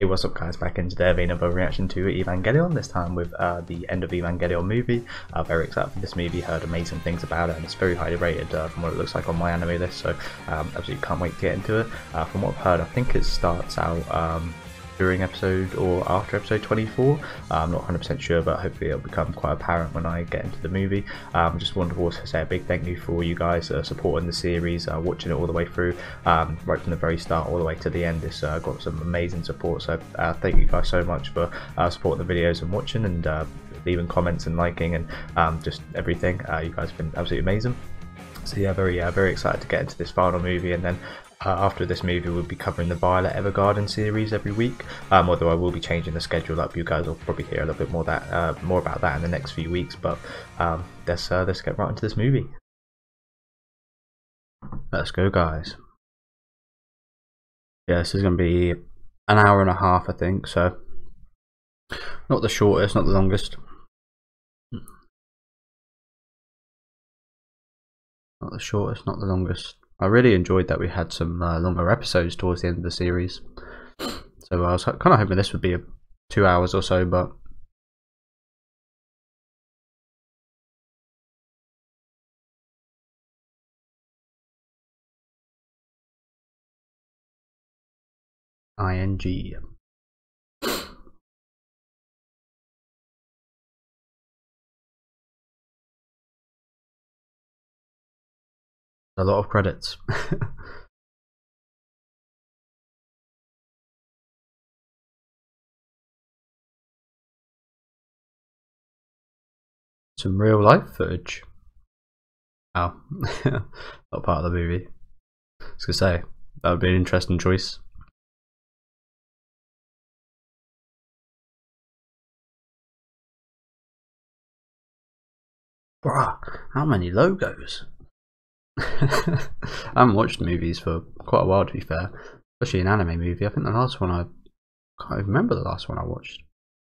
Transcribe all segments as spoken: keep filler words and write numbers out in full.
Hey, what's up guys, back in today of another reaction to Evangelion, this time with uh, the end of Evangelion movie. Uh, very excited for this movie, heard amazing things about it and it's very highly rated uh, from what it looks like on my anime list, so um, absolutely can't wait to get into it. Uh, from what I've heard, I think it starts out um, during episode or after episode twenty-four. uh, I'm not one hundred percent sure, but hopefully it'll become quite apparent when I get into the movie. um, just wanted to also say a big thank you for you guys uh, supporting the series, uh, watching it all the way through, um, right from the very start all the way to the end. It's uh, got some amazing support, so uh, thank you guys so much for uh, supporting the videos and watching and uh, leaving comments and liking and um, just everything. Uh, you guys have been absolutely amazing. So yeah, very uh, very excited to get into this final movie, and then uh, after this movie we'll be covering the Violet Evergarden series every week, um, although I will be changing the schedule up. You guys will probably hear a little bit more that uh, more about that in the next few weeks, but um, let's, uh, let's get right into this movie. Let's go guys. Yeah, this is going to be an hour and a half I think, so not the shortest, not the longest. Not the shortest, not the longest. I really enjoyed that we had some uh, longer episodes towards the end of the series. So I was kind of hoping this would be a two hours or so, but ing. A lot of credits. Some real life footage. Oh, not part of the movie. I was gonna say, that would be an interesting choice. Bruh, how many logos? I haven't watched movies for quite a while, to be fair. Especially an anime movie. I think the last one I can't even remember the last one I watched.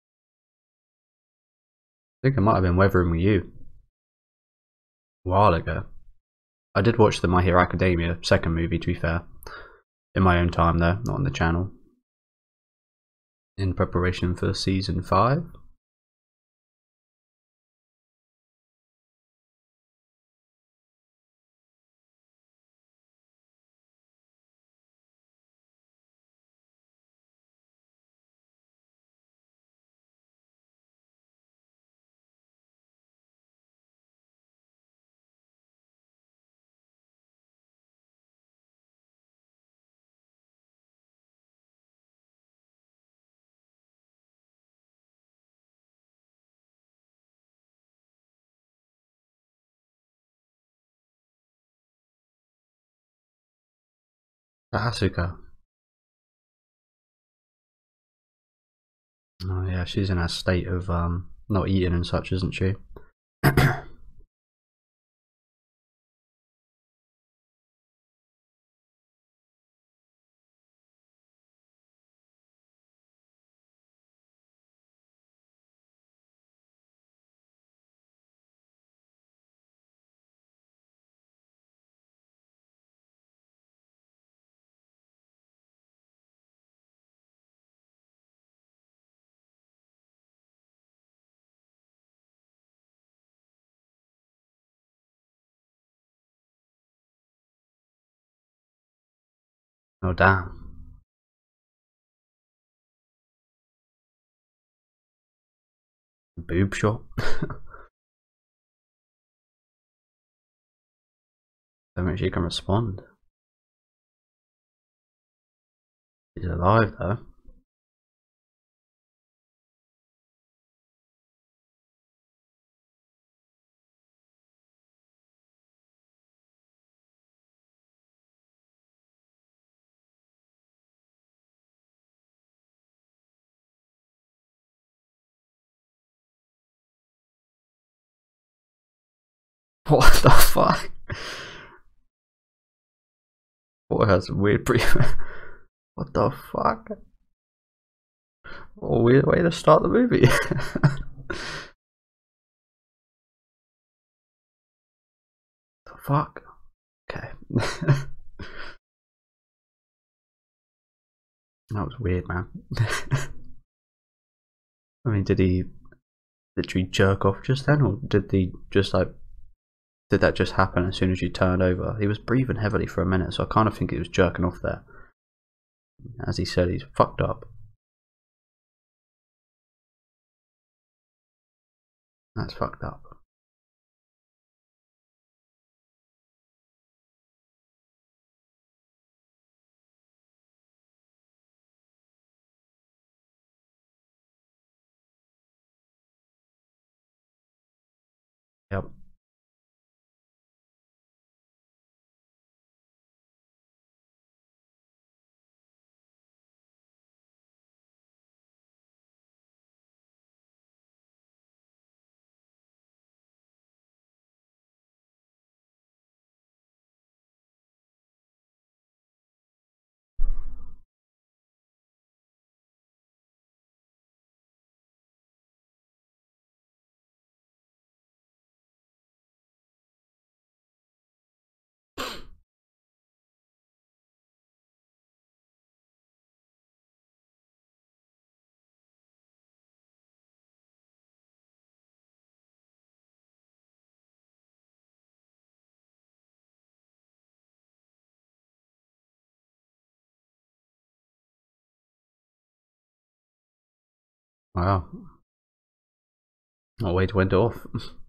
I think it might have been Weathering With You a while ago. I did watch the My Hero Academia second movie, to be fair, in my own time though, not on the channel, in preparation for season five. Asuka. Oh yeah, she's in a state of um not eating and such, isn't she? Oh damn. Boob shot. Don't think she can respond. She's alive though. What the fuck? What has weird breathing? What the fuck? Oh, weird way to start the movie. The fuck? Okay. That was weird, man. I mean, did he literally jerk off just then, or did he just like, did that just happen as soon as you turned over? He was breathing heavily for a minute, so I kind of think he was jerking off there. As he said, he's fucked up. That's fucked up. Yep. Wow. What a way to end it off.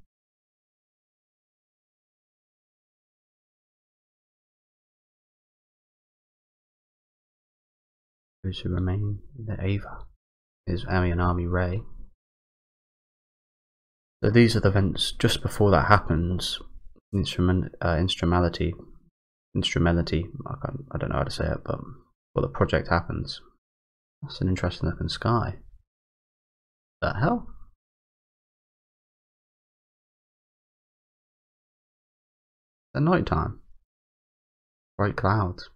Those who remain, the Ava, is Ami and Army Ray. So these are the events just before that happens. Instrument, uh, instrumentality, instrumentality. I, can't, I don't know how to say it, but well, the project happens. That's an interesting looking sky. The hell? At night time. Bright clouds.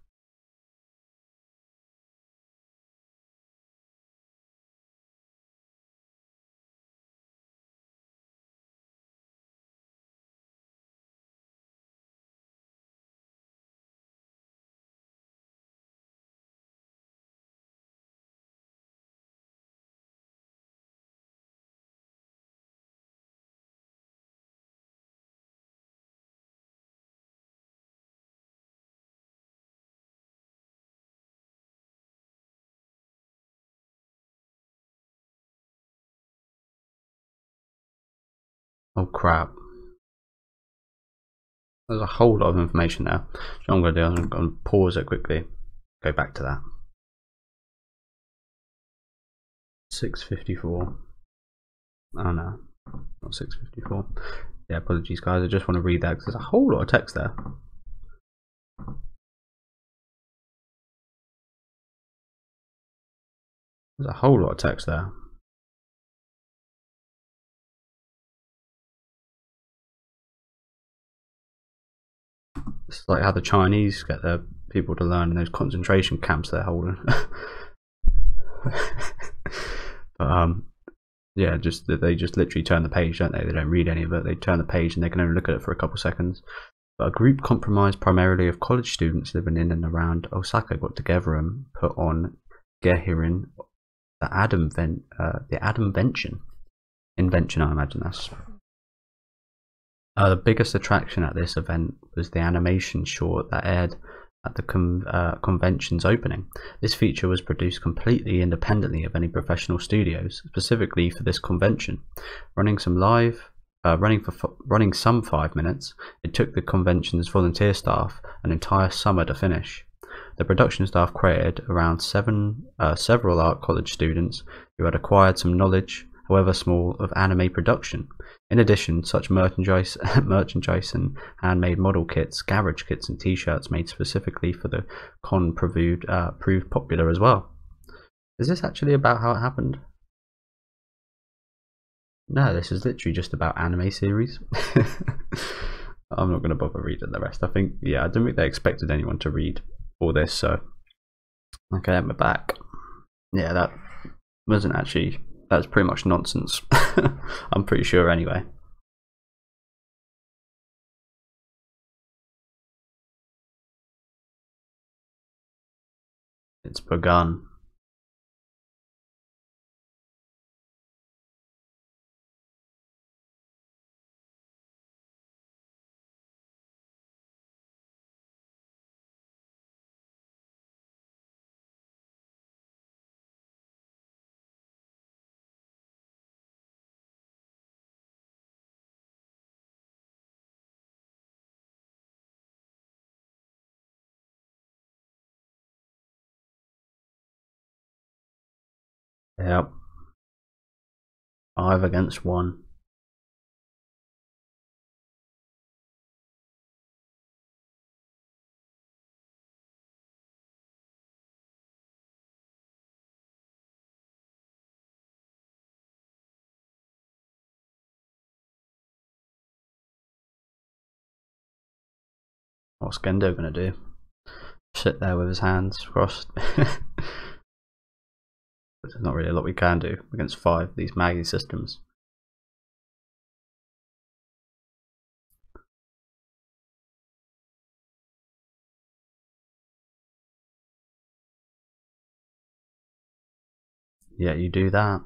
Oh crap. There's a whole lot of information there. So I'm going to do is I'm going to pause it quickly. Go back to that. six fifty-four. Oh no, not six fifty-four. Yeah, apologies guys, I just want to read that because there's a whole lot of text there. There's a whole lot of text there. It's like how the Chinese get their people to learn in those concentration camps they're holding. But um, yeah, just they just literally turn the page, don't they? They don't read any of it. They turn the page and they can only look at it for a couple seconds. But a group comprised primarily of college students living in and around Osaka got together and put on Gehirin, the Adam Ven uh, the Adamvention invention. I imagine that's. Uh, the biggest attraction at this event was the animation short that aired at the con uh, convention's opening. This feature was produced completely independently of any professional studios, specifically for this convention. Running some live, uh, running for running some five minutes, it took the convention's volunteer staff an entire summer to finish. The production staff created around seven, uh, several art college students who had acquired some knowledge, however small, of anime production. In addition, such merchandise, merchandise and handmade model kits, garage kits and t-shirts made specifically for the con proved, uh, proved popular as well. Is this actually about how it happened? No, this is literally just about anime series. I'm not going to bother reading the rest. I think, yeah, I don't think they expected anyone to read all this, so. Okay, we're back. Yeah, that wasn't actually... That's pretty much nonsense. I'm pretty sure anyway. It's begun. Yep. Five against one. What's Gendo gonna do? Sit there with his hands crossed. There's not really a lot we can do against five of these Maggie systems. Yeah, you do that.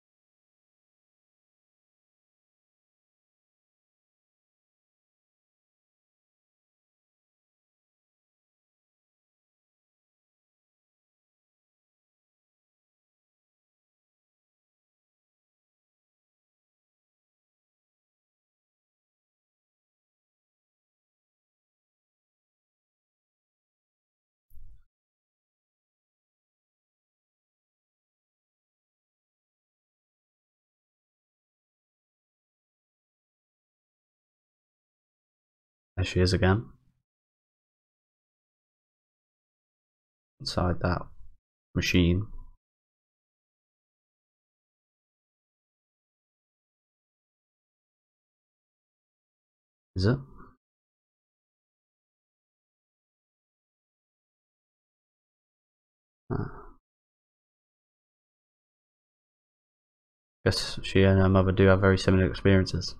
There she is again. Inside that machine. Is it? Ah. Guess she and her mother do have very similar experiences.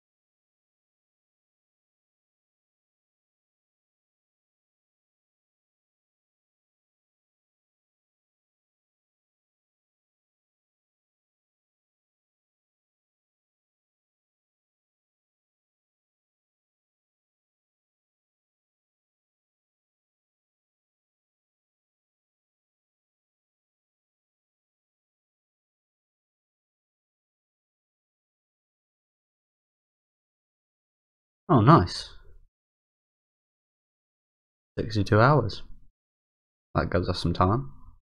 Oh, nice. sixty-two hours. That gives us some time.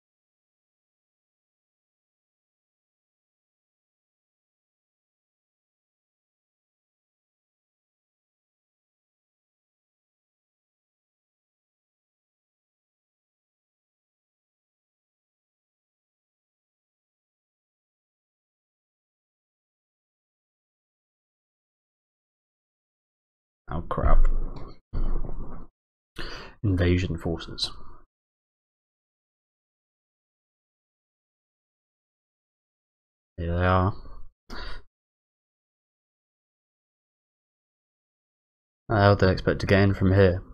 Oh crap. Invasion forces. Here they are. How the hell did I expect to get in from here?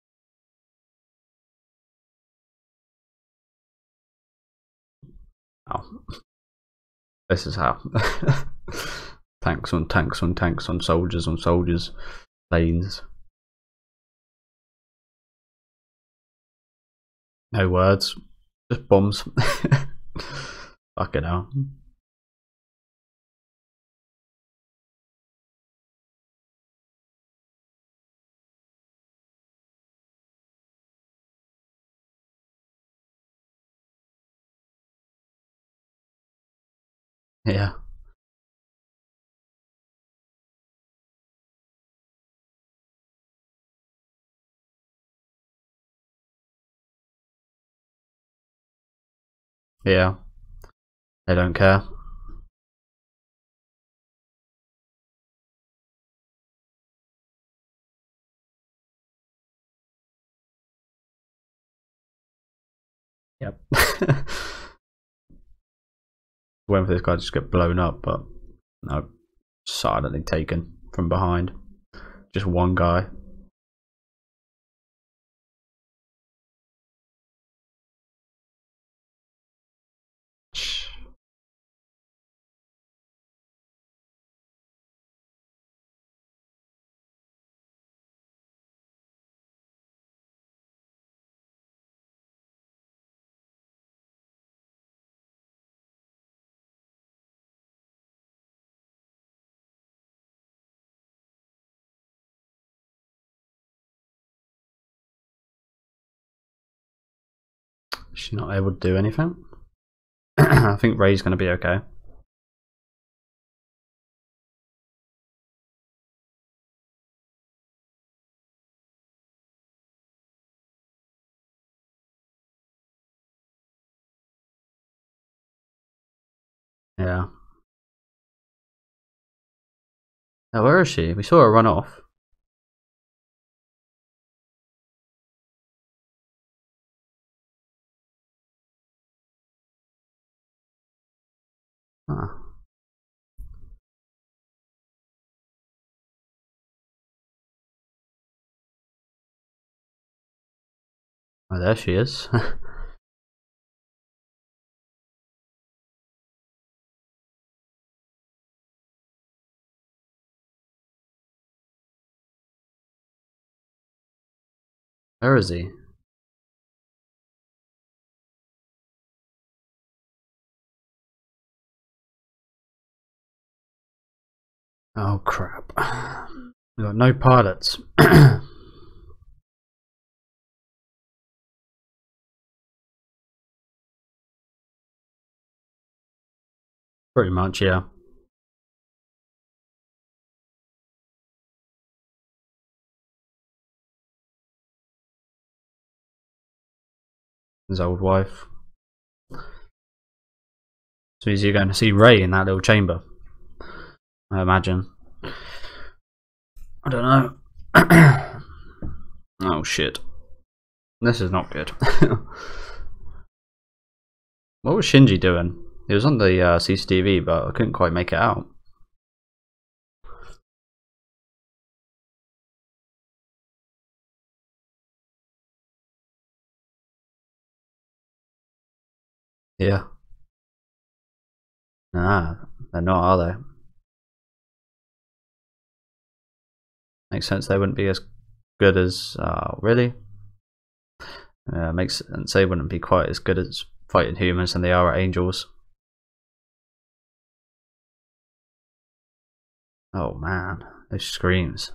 Oh. This is how. Tanks on tanks on tanks on soldiers on soldiers. Planes. No words. Just bombs. Fuck it out. Yeah. Yeah. They don't care. Yep. Waiting for this guy to just get blown up, but no. Silently taken from behind. Just one guy. Is she not able to do anything? I think Ray's going to be okay. Yeah. Now, where is she? We saw her run off. Huh. Oh, there she is. Where is he? Oh crap. We got no pilots. Pretty much, yeah. His old wife. So is he going to see Ray in that little chamber? I imagine. I don't know. Oh shit. This is not good. What was Shinji doing? He was on the uh, C C T V, but I couldn't quite make it out. Yeah. Nah, they're not, are they? Makes sense they wouldn't be as good as... Uh, really? Uh, makes sense they wouldn't be quite as good as fighting humans than they are at angels. Oh man, those screams.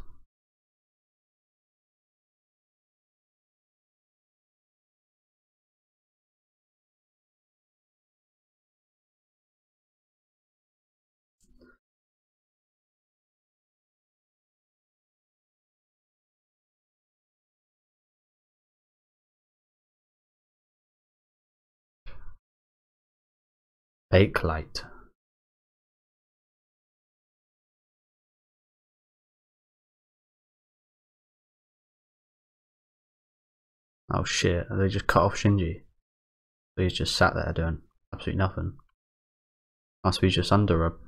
Fake light. Oh shit, they just cut off Shinji. So he's just sat there doing absolutely nothing. Must be just under a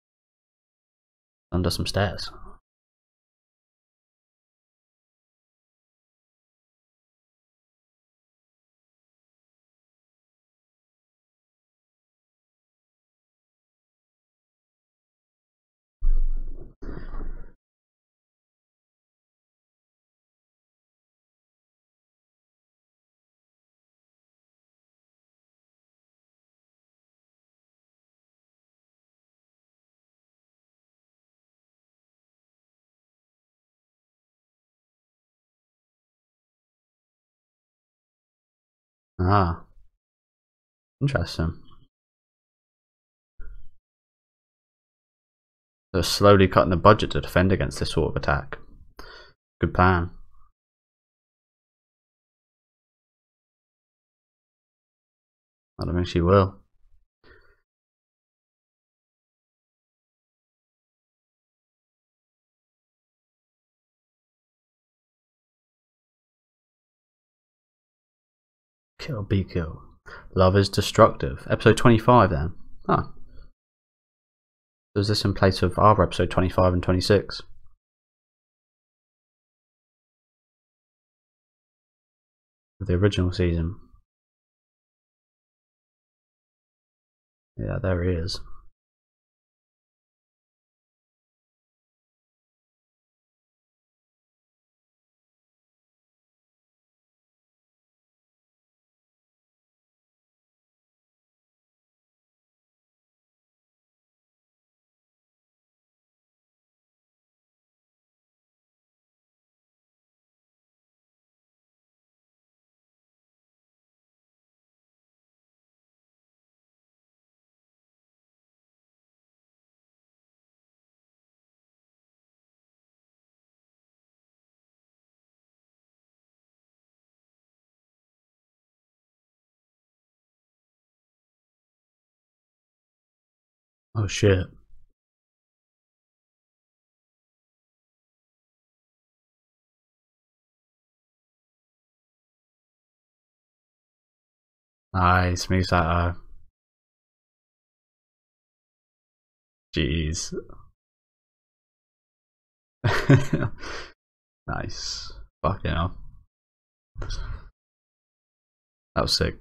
under some stairs. Ah, interesting. They're slowly cutting the budget to defend against this sort of attack. Good plan. I don't think she will. Kill, be kill. Love is destructive. Episode twenty-five then. Huh. Was this in place of our episode twenty-five and twenty-six? The original season. Yeah, there he is. Oh shit. Nice, Misato. Jeez. Nice. Fucking hell. That was sick.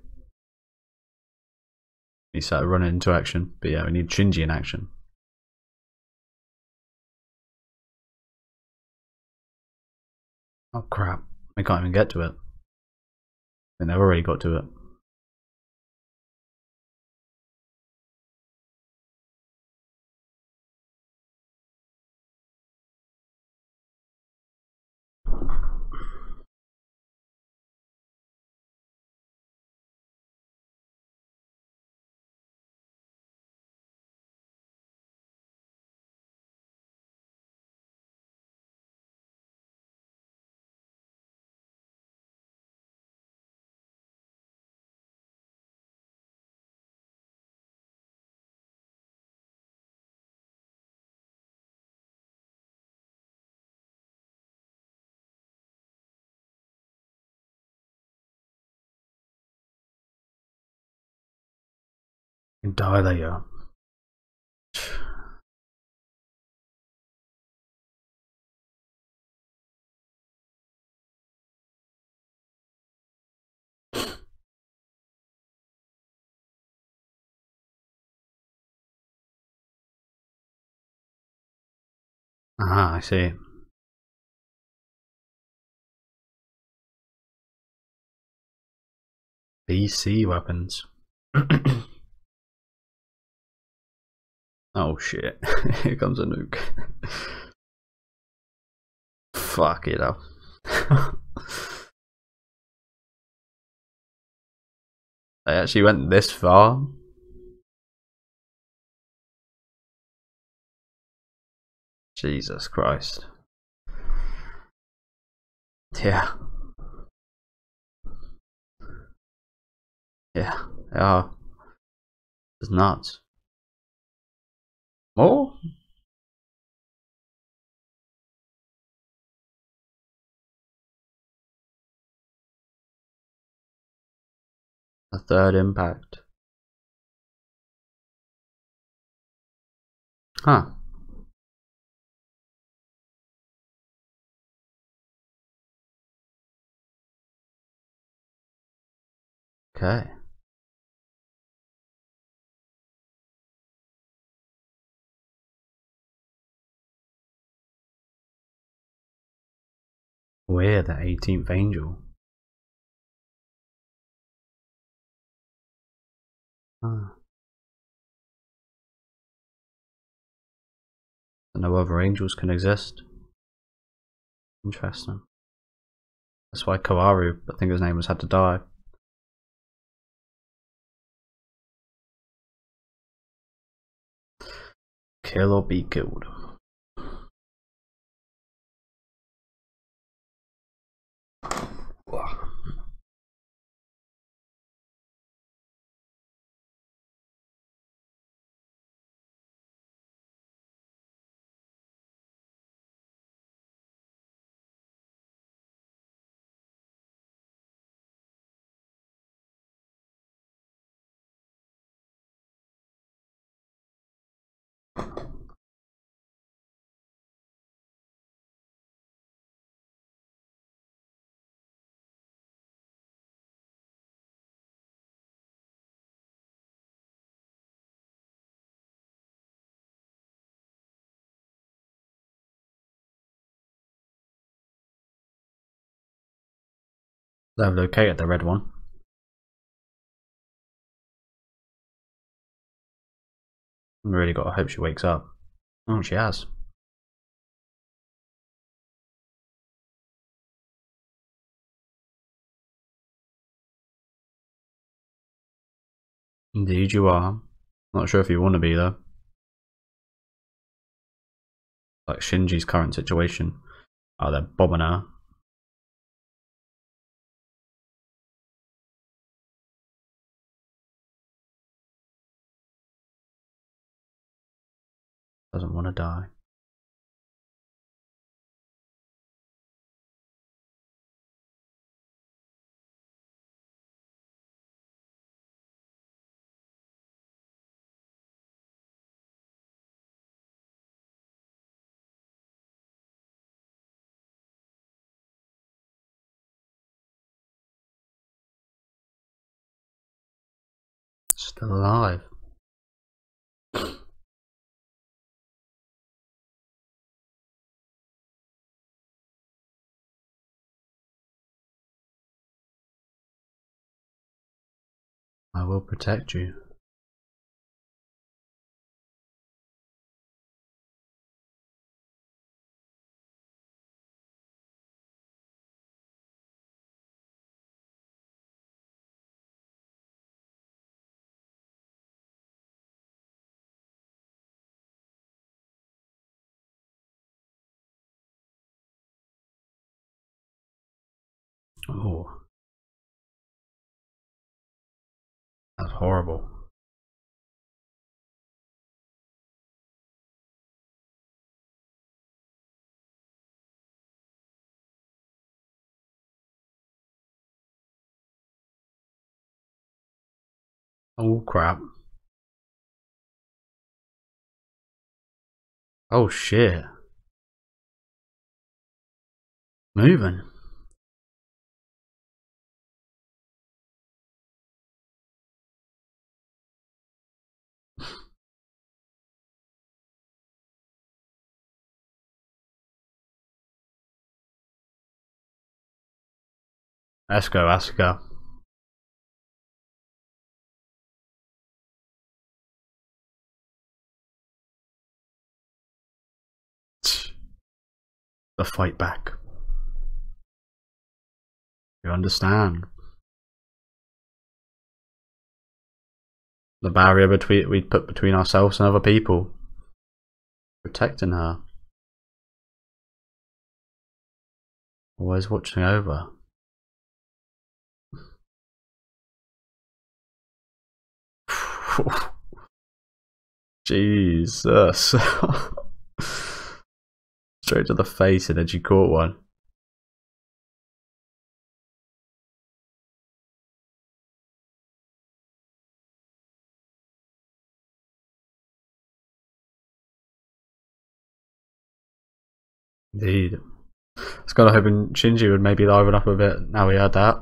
Misato running into action. But yeah, we need Shinji in action. Oh crap. We can't even get to it. And they've already got to it. And die later. Ah, I see. B C weapons. Oh shit. Here comes a nuke. Fuck it up. I actually went this far. Jesus Christ. Yeah. Yeah. Yeah. It's nuts. More? A third impact. Huh. Okay. We're the eighteenth angel. Huh. No other angels can exist. Interesting. That's why Kawaru, I think his name was, had to die. Kill or be killed. They've located the red one. Really got to hope she wakes up. Oh, she has. Indeed you are. Not sure if you want to be though. Like Shinji's current situation. Oh, they're bombing her. Doesn't want to die. Still alive. I will protect you. Oh, that's horrible. Oh crap. Oh shit. Moving. Let's go, let's go. The fight back. You understand? The barrier between we put between ourselves and other people. Protecting her. Always watching over. Jesus. Straight to the face and then she caught one. Indeed. I was kind of hoping Shinji would maybe liven up a bit now we heard that.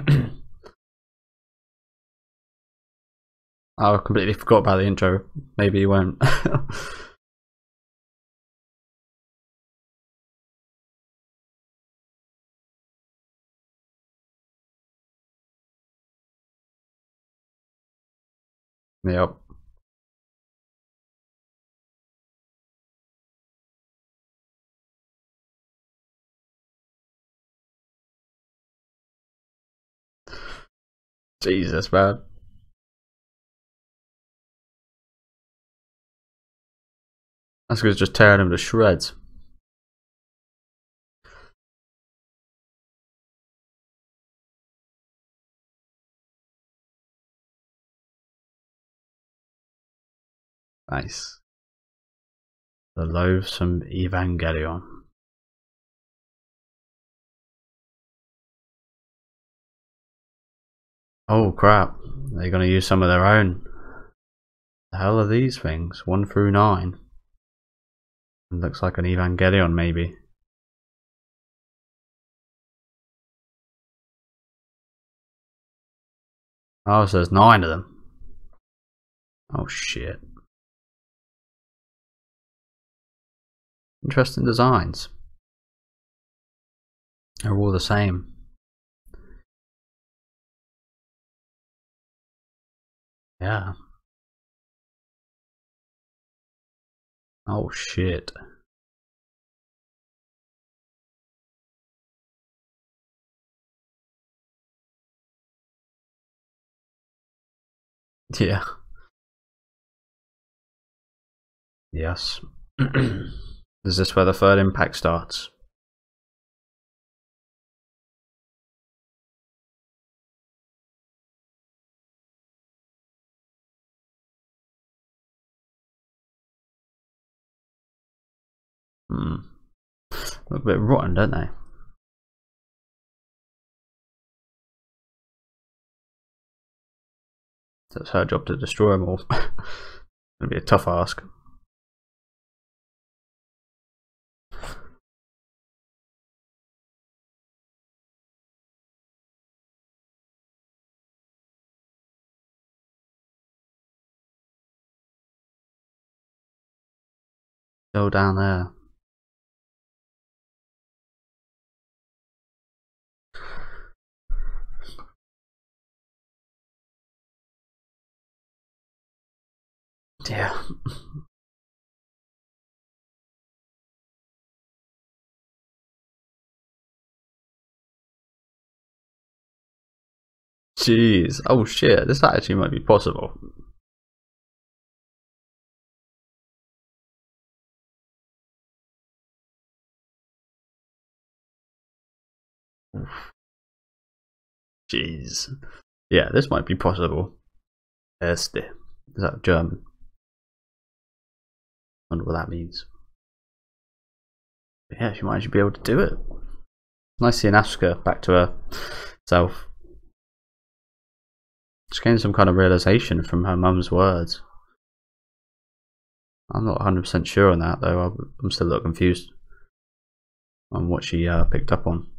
I completely forgot about the intro. Maybe he won't. Yep. Jesus, man. That's because just tearing him to shreds. Nice. The loathsome Evangelion. Oh crap. They're gonna use some of their own. The hell are these things? One through nine. It looks like an Evangelion maybe. Oh, so there's nine of them. Oh shit. Interesting designs. They're all the same. Yeah. Oh shit. Yeah. Yes. Is this where the third impact starts? Hmm. Look a bit rotten, don't they? So it's her job to destroy them all. Gonna be a tough ask. Go down there. Yeah. Jeez. Oh shit, this actually might be possible. Jeez. Yeah, this might be possible. Erste. Is that German? Wonder what that means. But yeah, she might actually be able to do it. Nice seeing Asuka back to herself. Just getting some kind of realization from her mum's words. I'm not one hundred percent sure on that though. I'm still a little confused on what she uh, picked up on.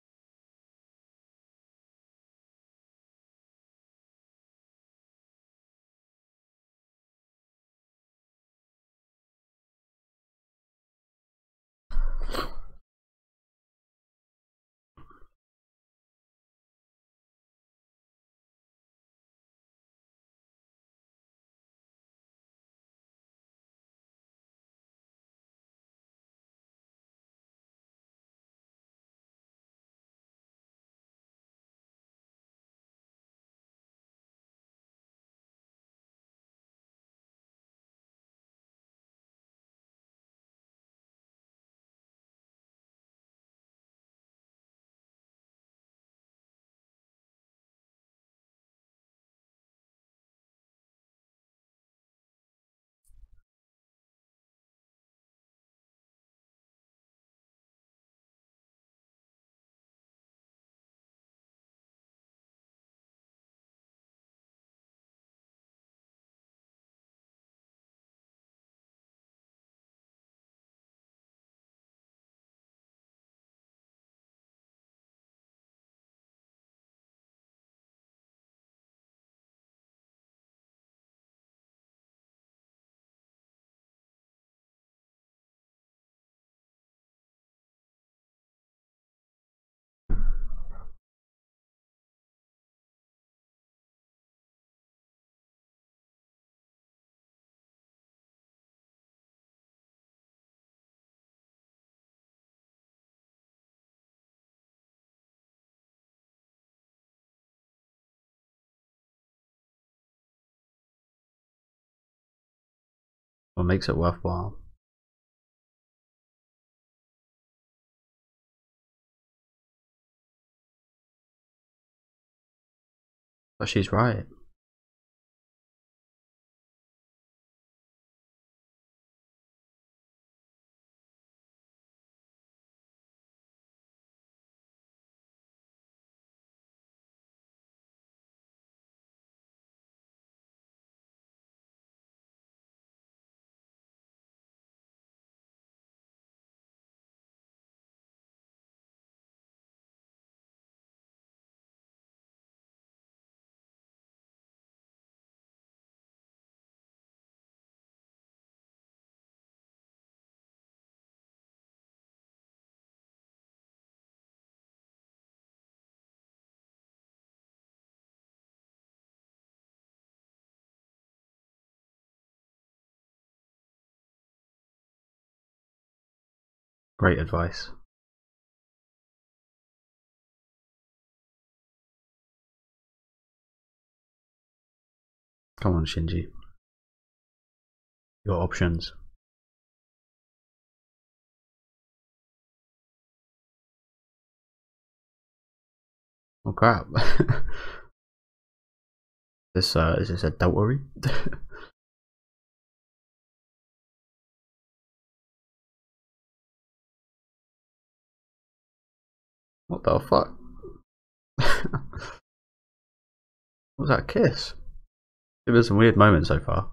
What makes it worthwhile? But she's right. Great advice. Come on, Shinji. Your options. Oh crap. this uh is this adultery? What the fuck? What was that kiss? There been some weird moments so far.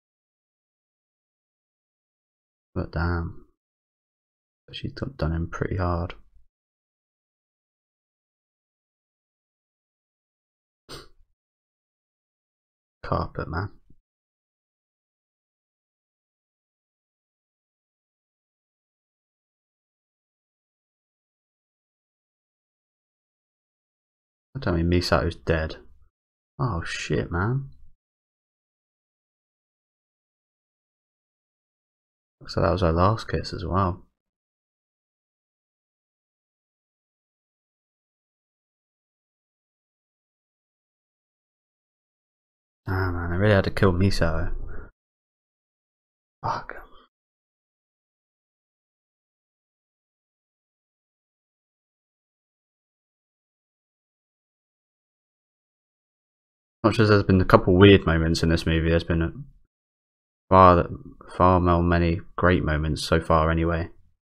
But damn. She's done him pretty hard. Carpet, man. Tell me Misato's dead. Oh shit, man. So that was our last kiss as well. Ah man, I really had to kill Misato. Fuck. Much as there's been a couple weird moments in this movie, there's been a far, far more many great moments so far anyway.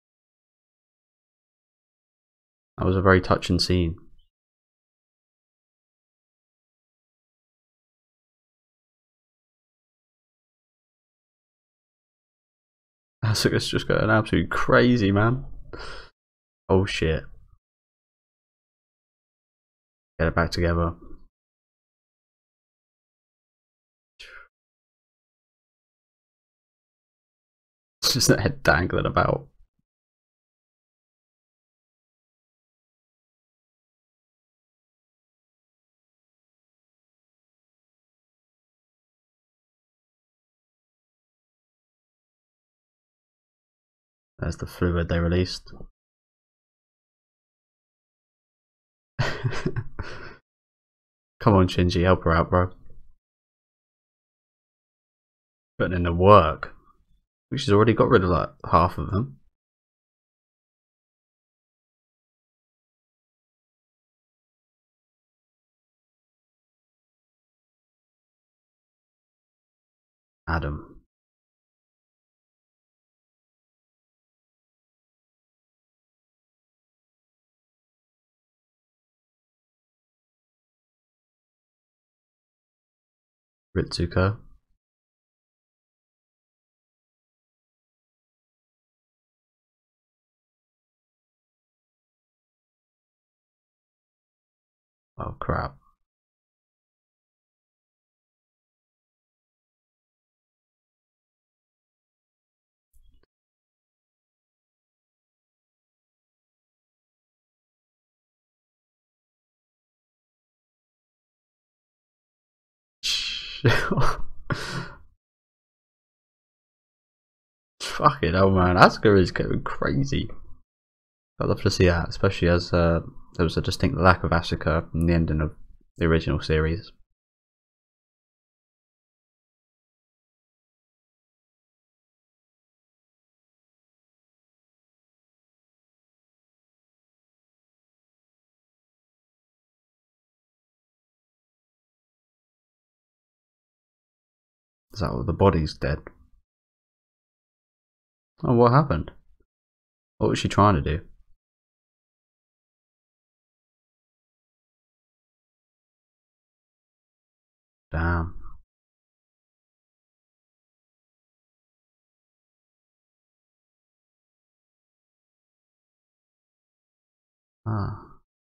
That was a very touching scene. Asuka's just going absolutely crazy, man. Oh shit. Get it back together. Just that head dangling about. There's the fluid they released. Come on, Shinji, help her out, bro. Putting in the work. She's already got rid of like half of them. Adam. Ritsuko. Oh crap. Fucking hell, man. Asuka is going crazy. I'd love to see that, especially as uh, there was a distinct lack of Asuka in the ending of the original series. Is that what the body's dead? Oh, what happened? What was she trying to do? Damn. Ah.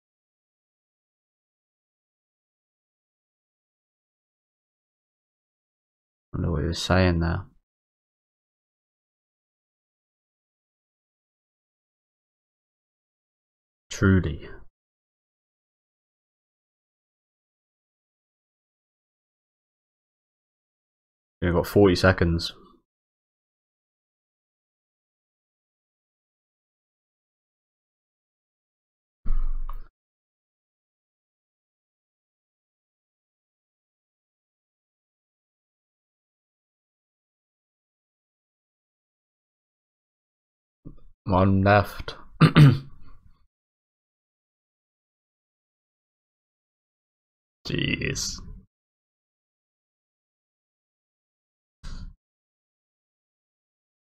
I wonder what he was saying there. Truly. You've got forty seconds. One left. Jeez.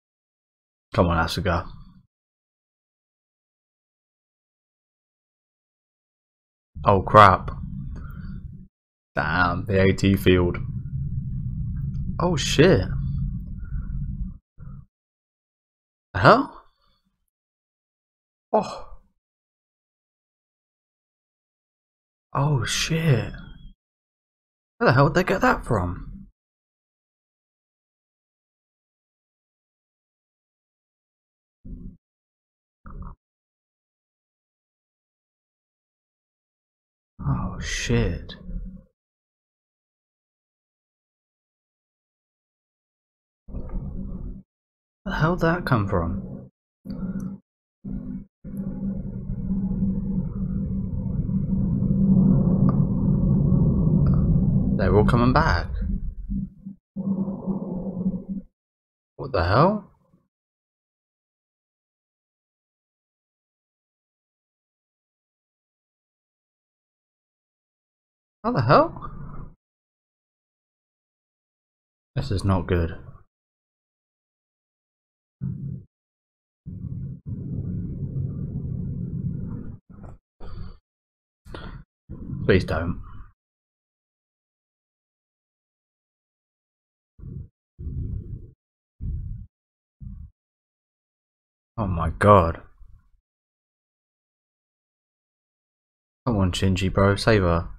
Come on, Asuka. Oh crap. Damn, the AT field. Oh shit. The hell? Oh. Oh shit. Where the hell did they get that from? Oh shit. Where the hell did that come from? They're all coming back. What the hell? How the hell? This is not good. Please don't. Oh my god. Come on, Shinji, bro, save her.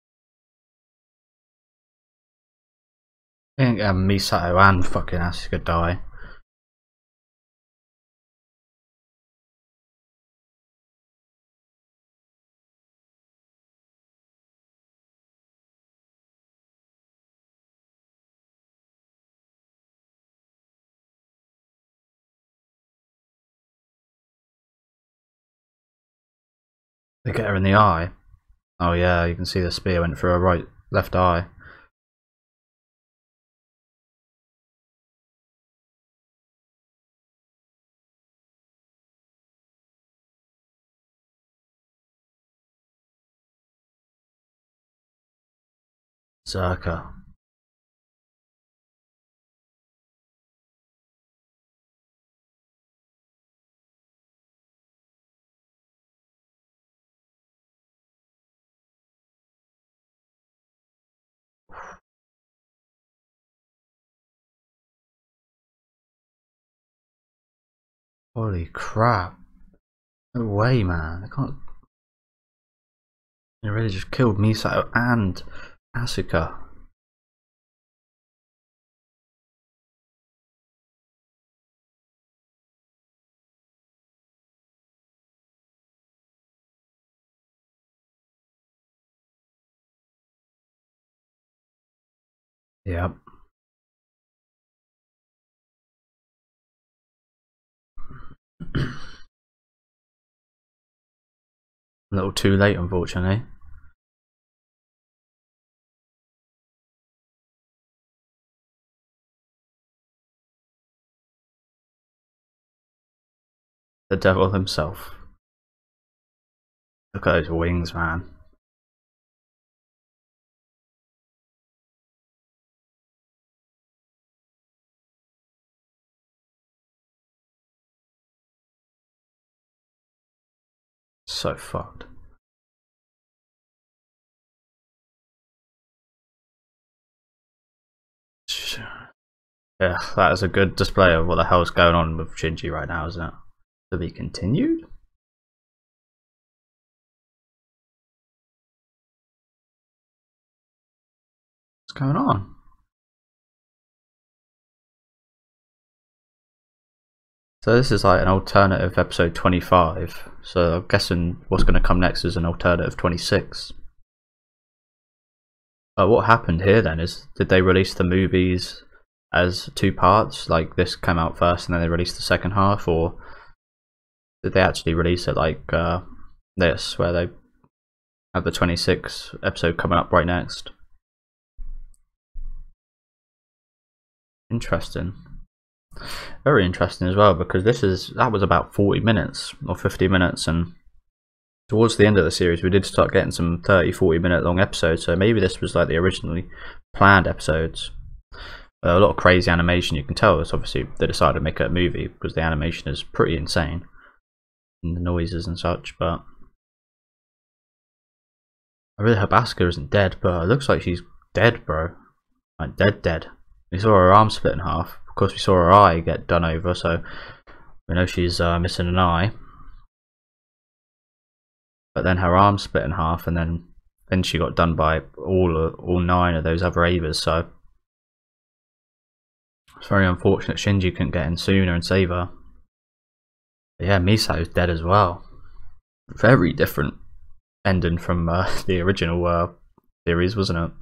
I ain't getting Misato and fucking Asuka die. They get her in the eye. Oh yeah, you can see the spear went through her right, left eye. Zerka. Holy crap. No way, man. I can't. They really just killed Misato and Asuka. Yep. A little too late, unfortunately. The devil himself. Look at those wings, man. So fucked. Yeah, that is a good display of what the hell's going on with Shinji right now, isn't it? To be continued? What's going on? So this is like an alternative episode twenty-five. So I'm guessing what's going to come next is an alternative twenty-six. Uh, what happened here then is, did they release the movies as two parts? Like this came out first and then they released the second half, or did they actually release it like uh, this, where they have the twenty-six episode coming up right next? Interesting. Very interesting as well, because this is that was about forty minutes or fifty minutes, and towards the end of the series we did start getting some thirty forty minute long episodes, so maybe this was like the originally planned episodes. Uh, a lot of crazy animation, you can tell. It's obviously they decided to make it a movie because the animation is pretty insane and the noises and such, but I really hope Asuka isn't dead, but it looks like she's dead, bro. Like, dead, dead. We saw her arm split in half. Of course, we saw her eye get done over, so we know she's uh, missing an eye. But then her arm split in half, and then then she got done by all all nine of those other Avas. So it's very unfortunate Shinji couldn't get in sooner and save her. But yeah, Misao's dead as well. Very different ending from uh, the original uh, series, wasn't it?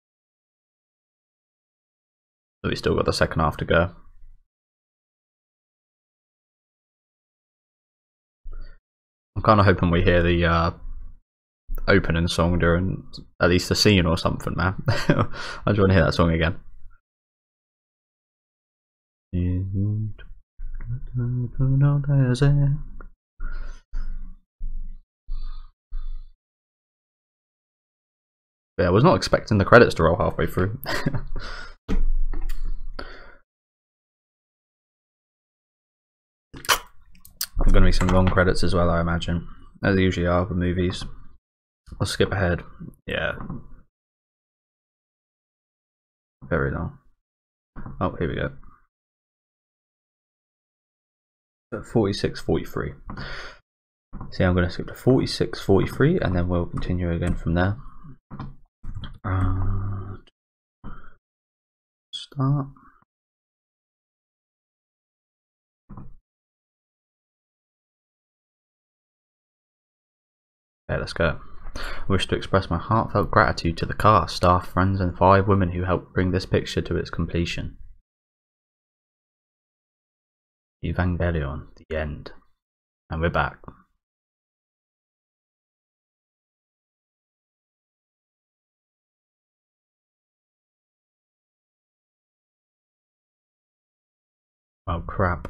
But we still got the second half to go. I'm kind of hoping we hear the uh, opening song during at least the scene or something, man. I just want to hear that song again. Yeah, I was not expecting the credits to roll halfway through. There's going to be some long credits as well, I imagine, as there usually are for movies. I'll skip ahead. Yeah. Very long. Oh, here we go. forty-six forty-three. See, I'm going to skip to forty-six forty-three and then we'll continue again from there. Uh, start. Okay, let's go. I wish to express my heartfelt gratitude to the cast, staff, friends, and five women who helped bring this picture to its completion. Evangelion, the end. And we're back. Oh crap.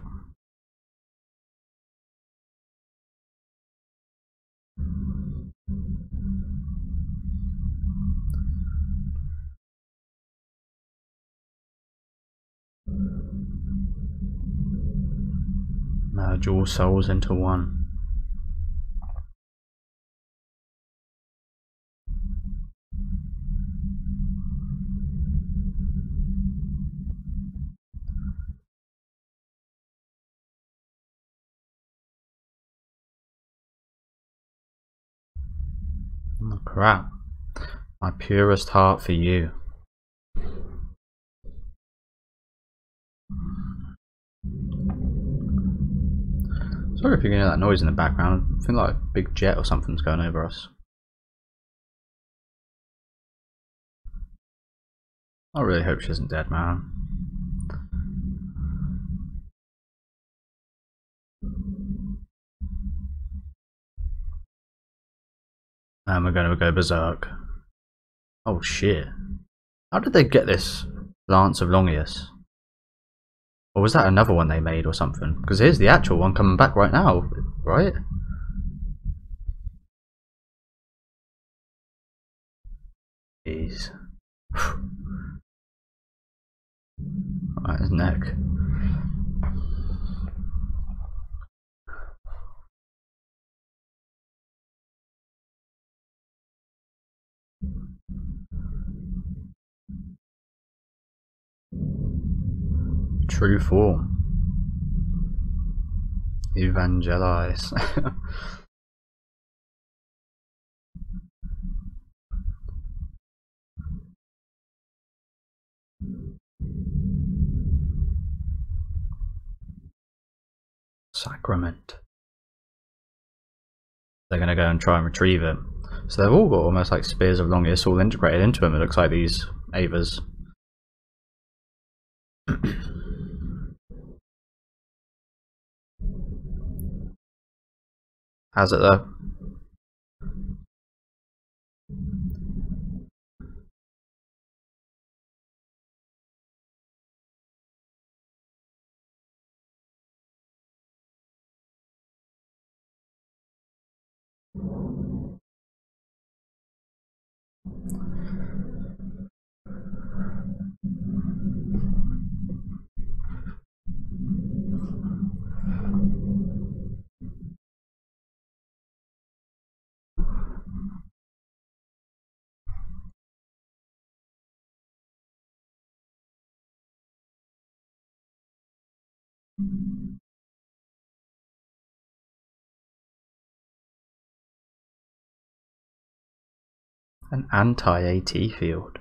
Merge all souls into one. Oh crap. My purest heart for you. Sorry if you can hear that noise in the background. I feel like a big jet or something's going over us. I really hope she isn't dead, man. And we're going to go berserk. Oh shit. How did they get this Lance of Longius? Or was that another one they made or something? Because here's the actual one coming back right now, right? Jeez. Right, his neck. True form. Evangelize. Sacrament. They're going to go and try and retrieve it. So they've all got almost like spears of Longius all integrated into them. It looks like these Avas. Has it though? An anti-A T field.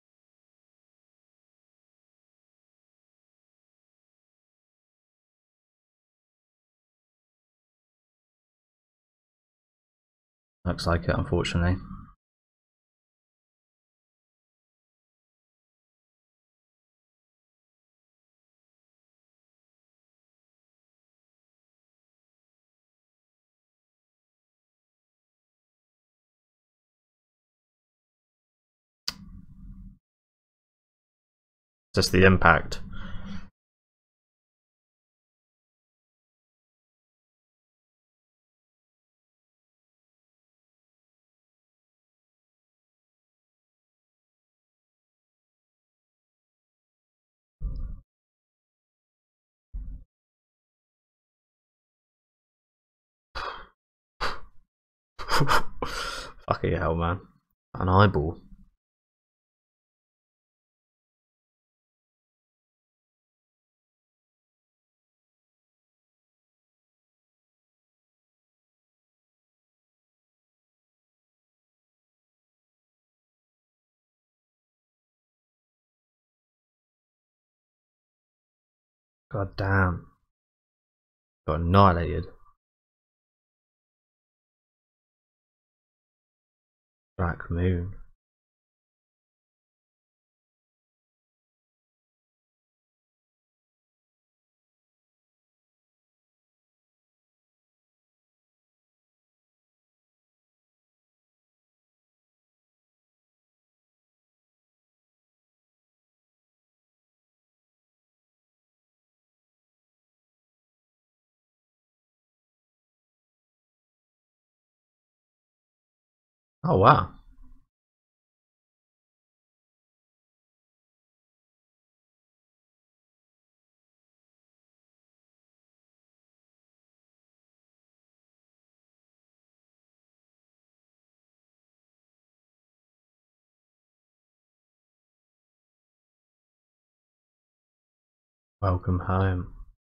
Looks like it, unfortunately. Just the impact. Fucking hell, man. An eyeball. God damn. Got annihilated. Black Moon. Oh wow. Welcome home.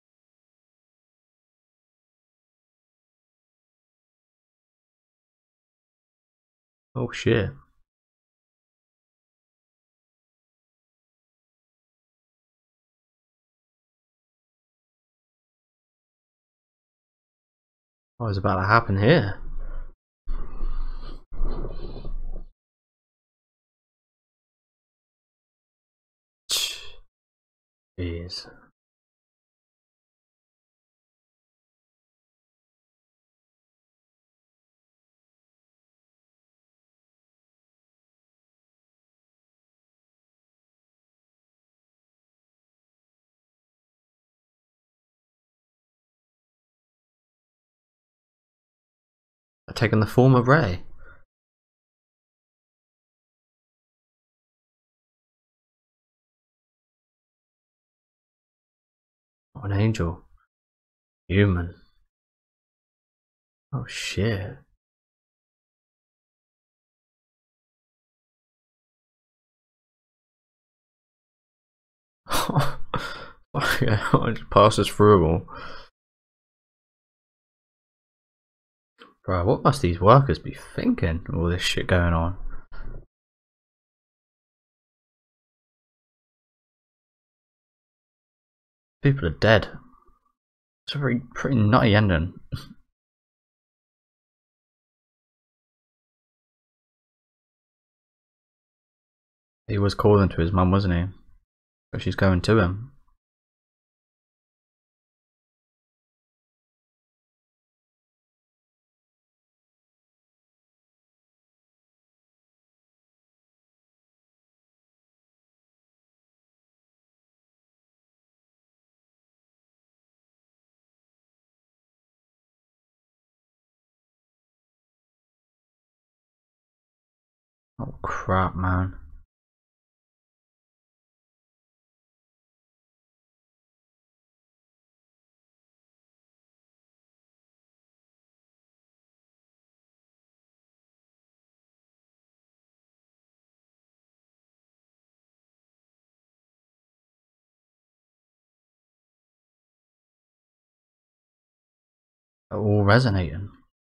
Oh shit. What is about to happen here? Jeez. I've taken the form of Ray. Oh, an angel. Human. Oh shit. Fuck yeah, I just passes through all. Bro, what must these workers be thinking? All this shit going on. People are dead. It's a very pretty nutty ending. He was calling to his mum, wasn't he? But she's going to him. Oh crap, man. They're all resonating.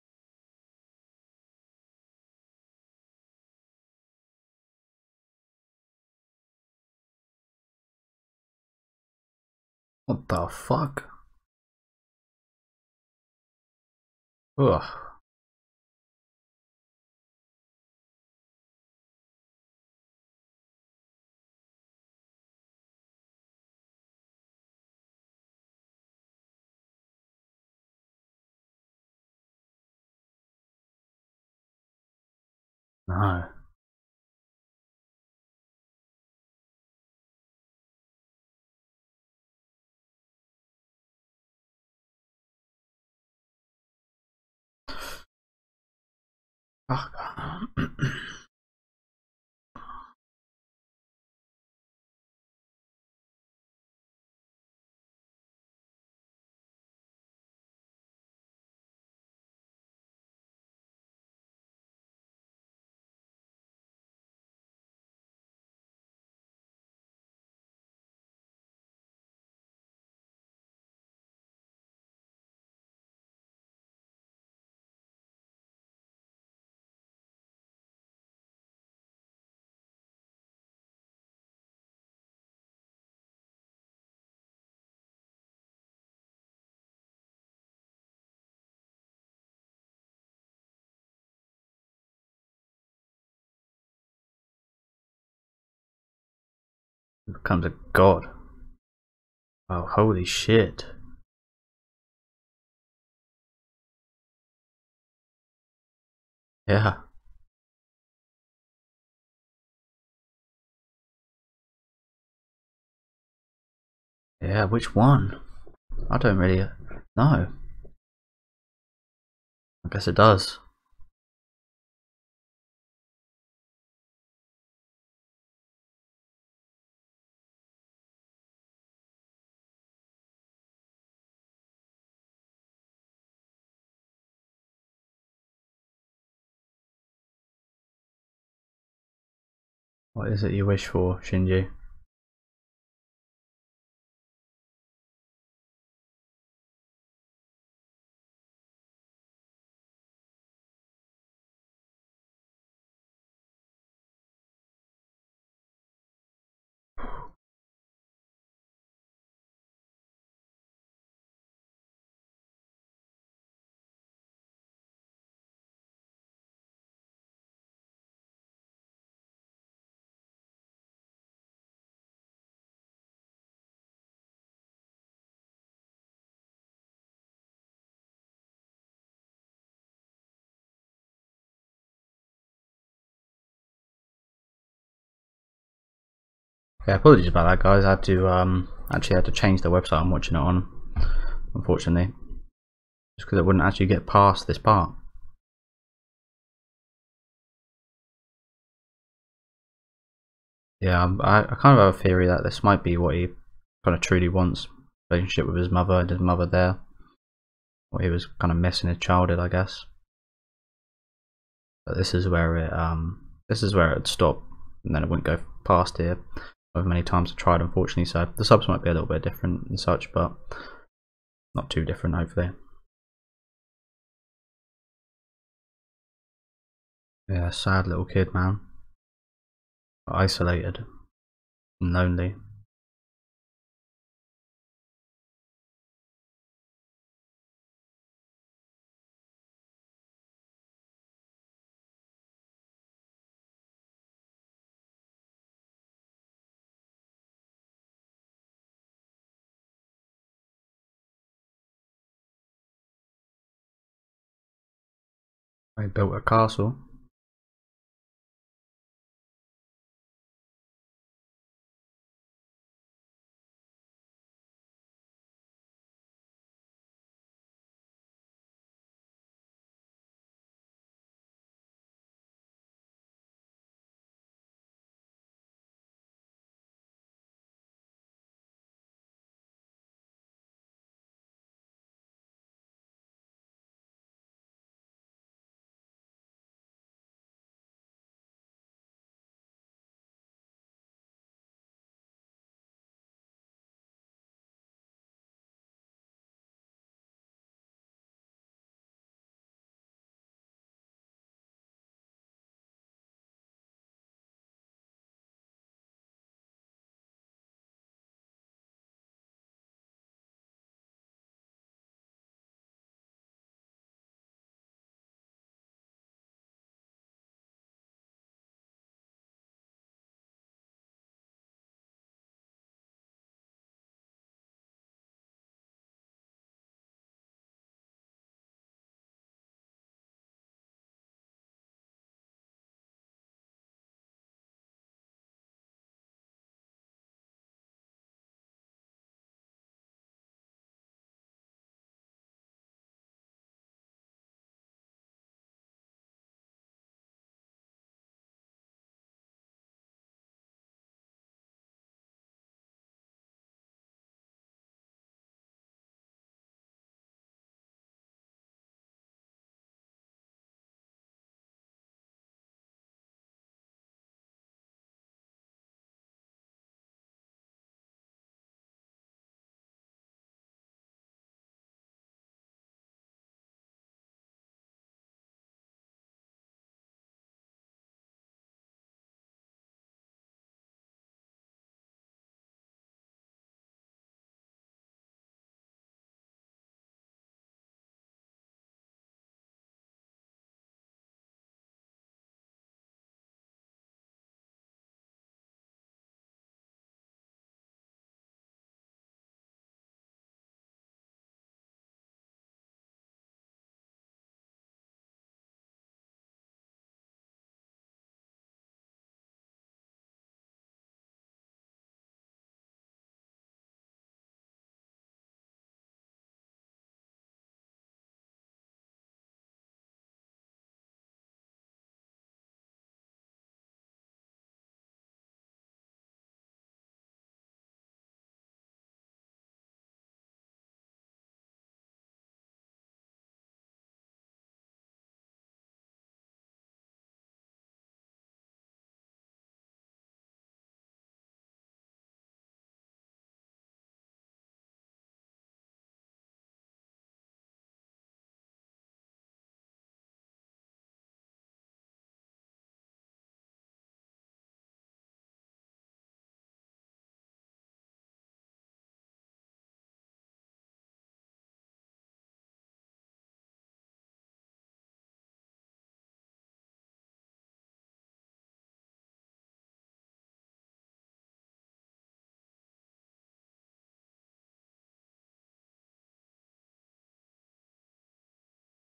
What the fuck? Ugh. No. Fuck. Becomes a god. Oh, holy shit. Yeah. Yeah, which one? I don't really know. I guess it does. What is it you wish for, Shinji? Yeah, apologies about that, guys. I had to um actually had to change the website I'm watching it on, unfortunately, just because it wouldn't actually get past this part. Yeah, I, I kind of have a theory that this might be what he kind of truly wants, relationship with his mother and his mother there. What he was kind of missing his childhood, I guess. But this is where it um this is where it would stop, and then it wouldn't go past here. However many times I tried, unfortunately. So the subs might be a little bit different and such, but not too different, hopefully. Yeah, sad little kid, man. Isolated and lonely. They built a castle.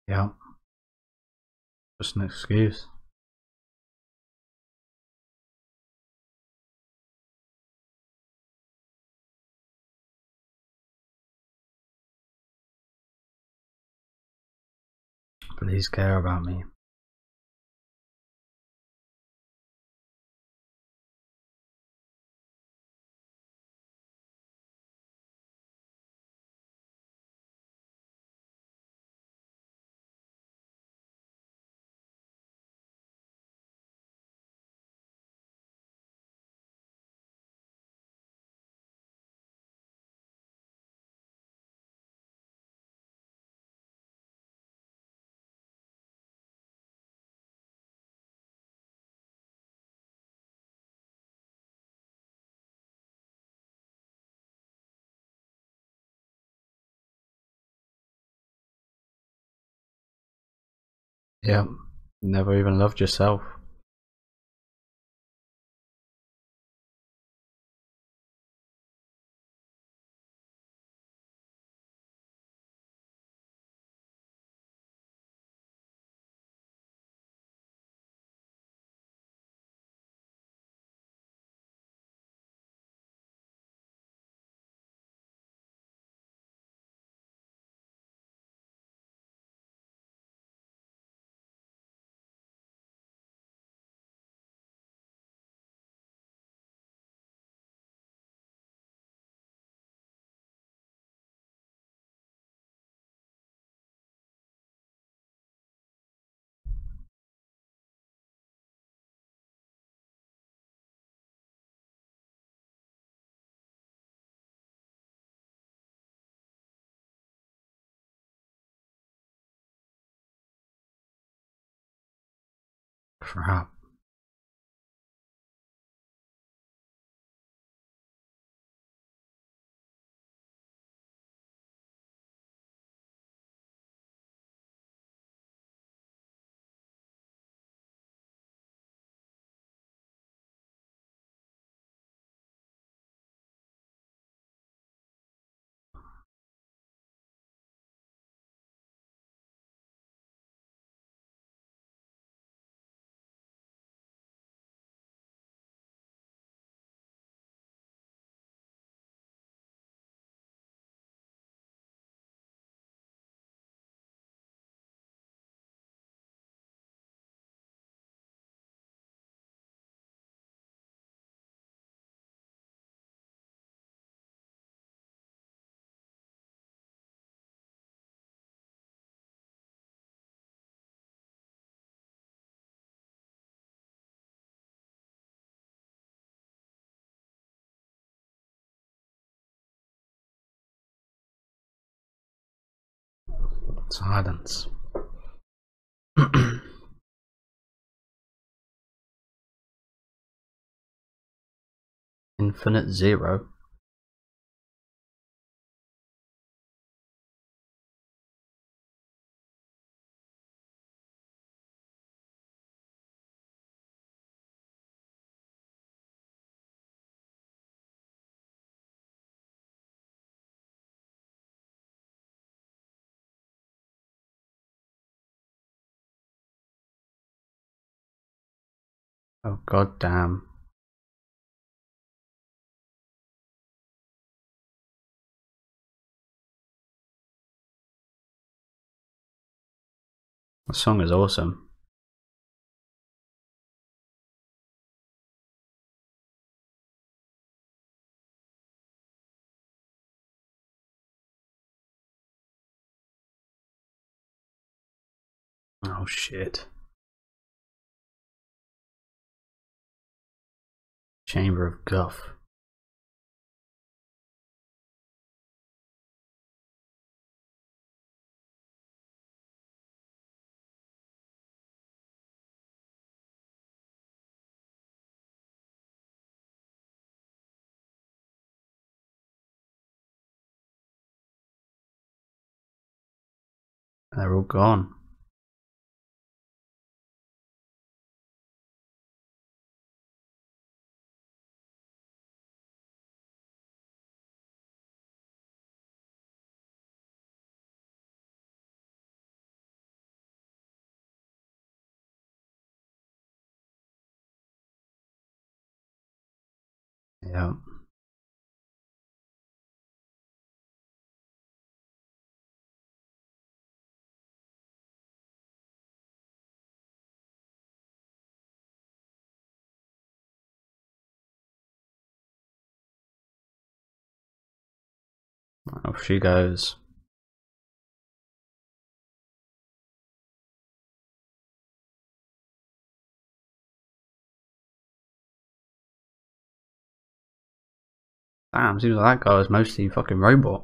Yeah. Just an excuse. Please care about me. Yeah. Never even loved yourself. Crap. Silence. Infinite zero. Oh god damn. The song is awesome. Oh shit. Chamber of Guff. They're all gone. Yeah. Off she goes. Damn, seems like that guy was mostly fucking robot.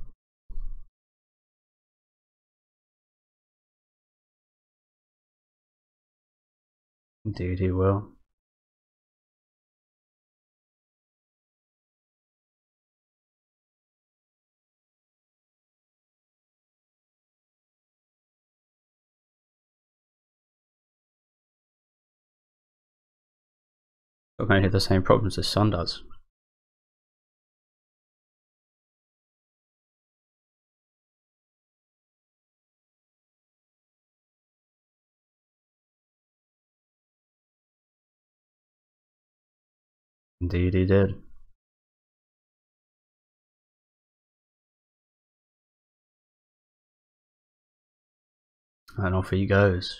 Indeed he will. But many of the same problems his son does. Indeed he did. And off he goes.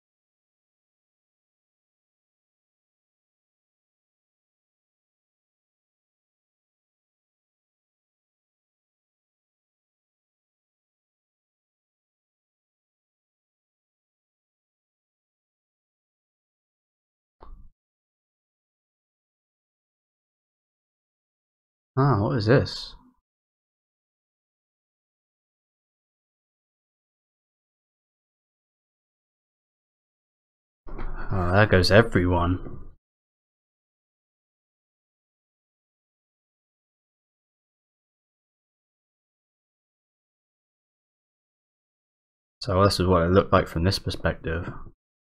Ah, what is this? Oh, there goes everyone. So this is what it looked like from this perspective.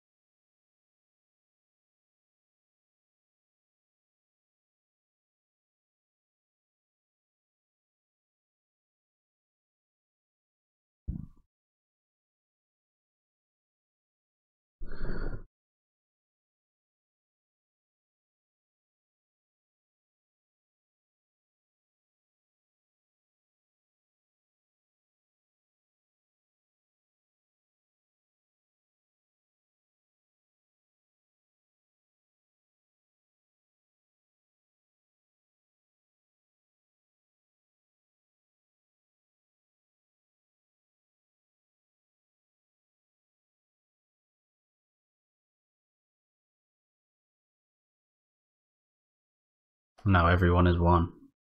Now everyone is one.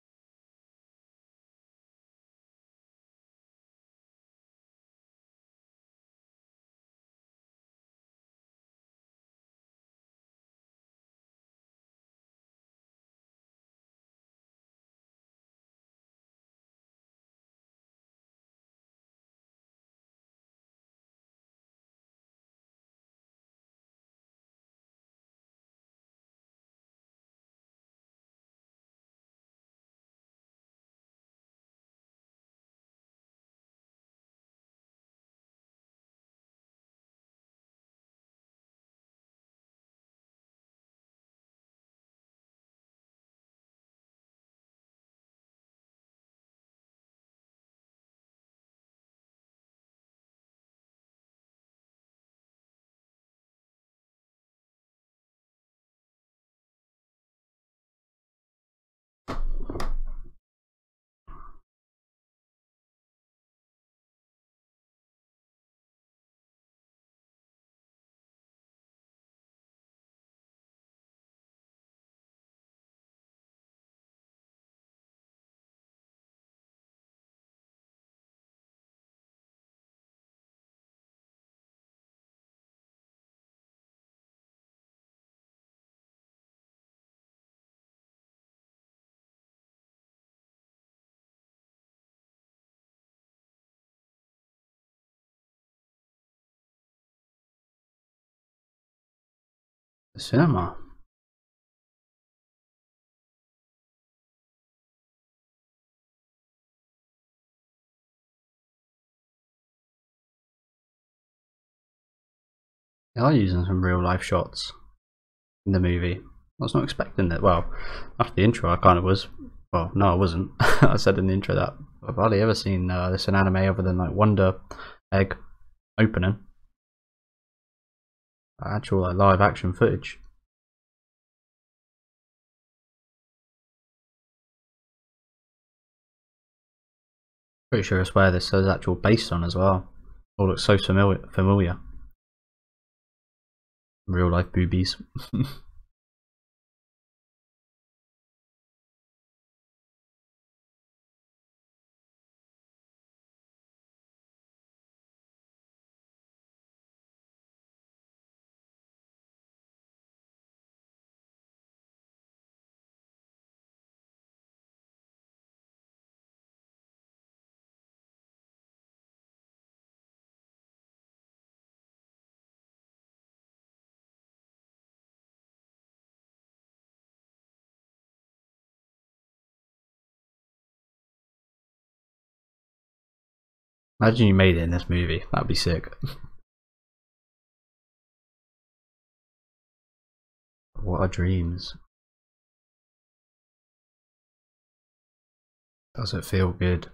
The cinema. They are using some real life shots in the movie. was not expecting it. Well, after the intro, I kind of was. Well, no, I wasn't. I said in the intro that I've hardly ever seen uh, this in anime other than like Wonder Egg opening. Actual like live action footage. Pretty sure it's where this says actual based on as well. All looks so familiar. Familiar. Real life boobies. Imagine you made it in this movie. That'd be sick. What are dreams? Does it feel good?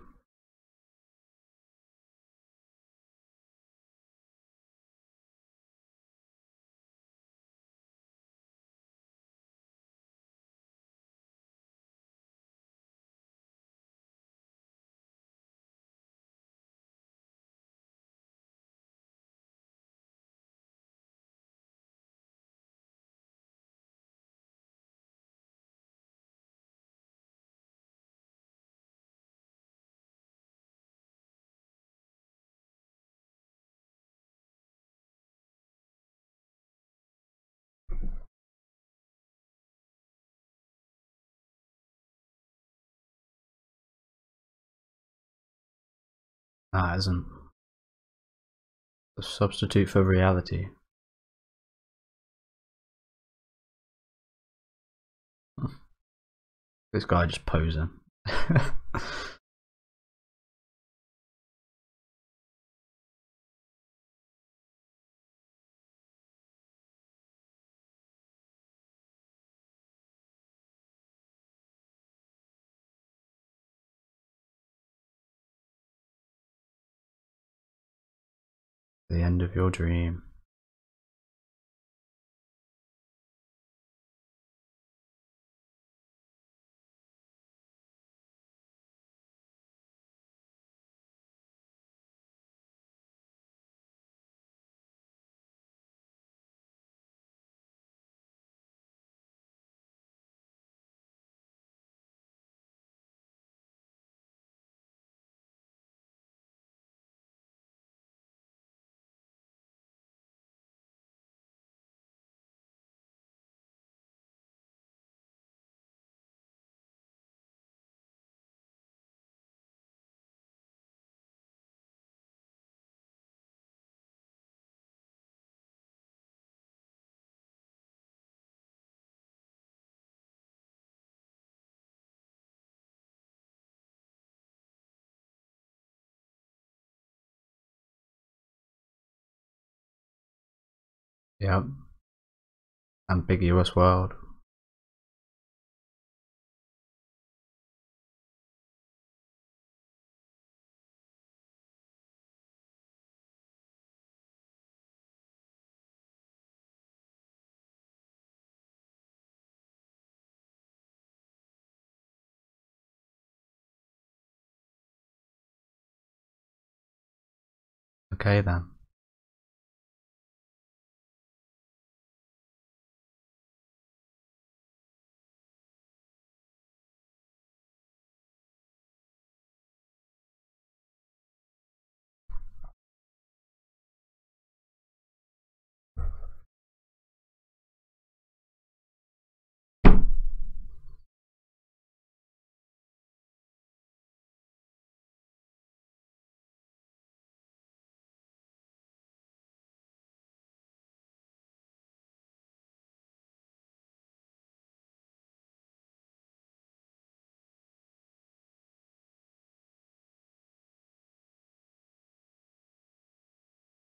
Nah, it isn't. A substitute for reality. This guy just posing. The end of your dream. Yep. Ambiguous world. Okay then.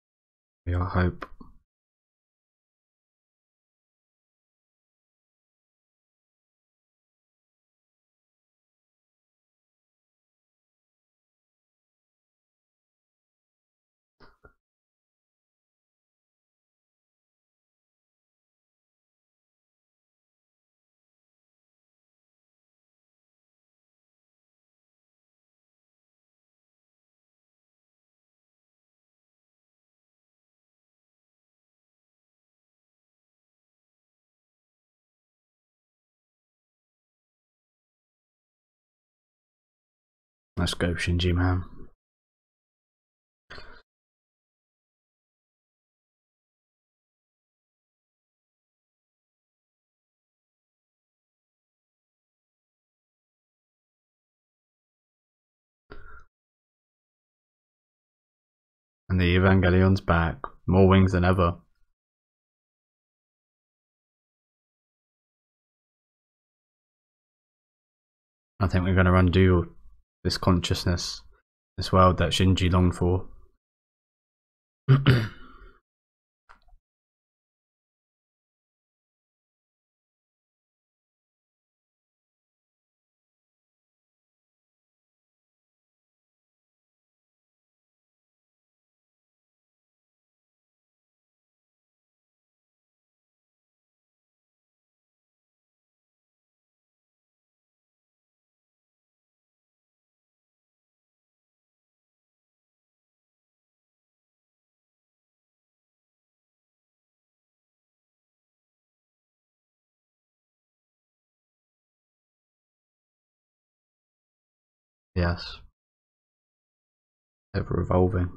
Your hope. Let's go, Shinji, man. And the Evangelion's back. More wings than ever. I think we're going to undo this consciousness, this world that Shinji longed for. Yes. Ever evolving.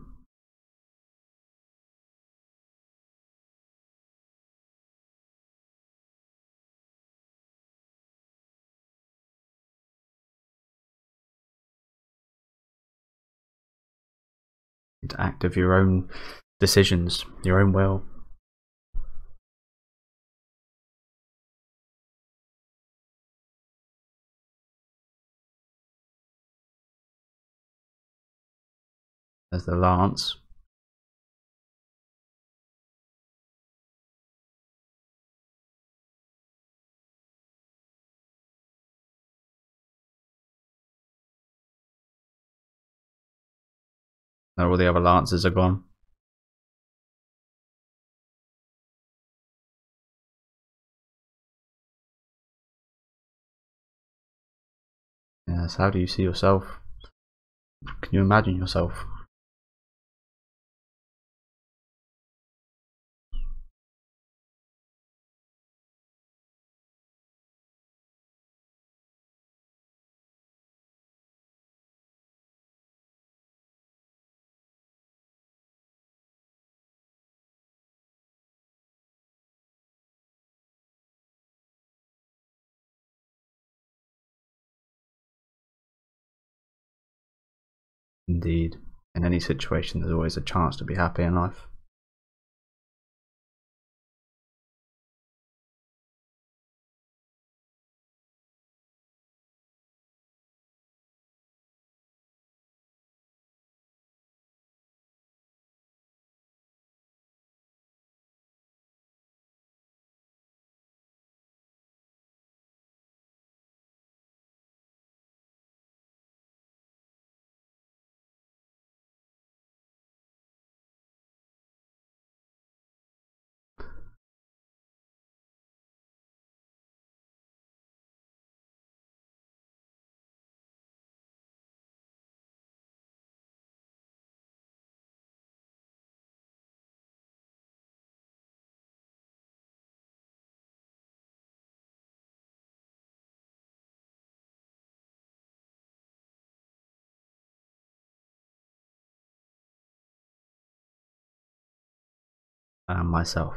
To act of your own decisions, your own will. There's the lance. Now all the other lances are gone. Yes, how do you see yourself? Can you imagine yourself? Indeed. In any situation, there's always a chance to be happy in life. And myself.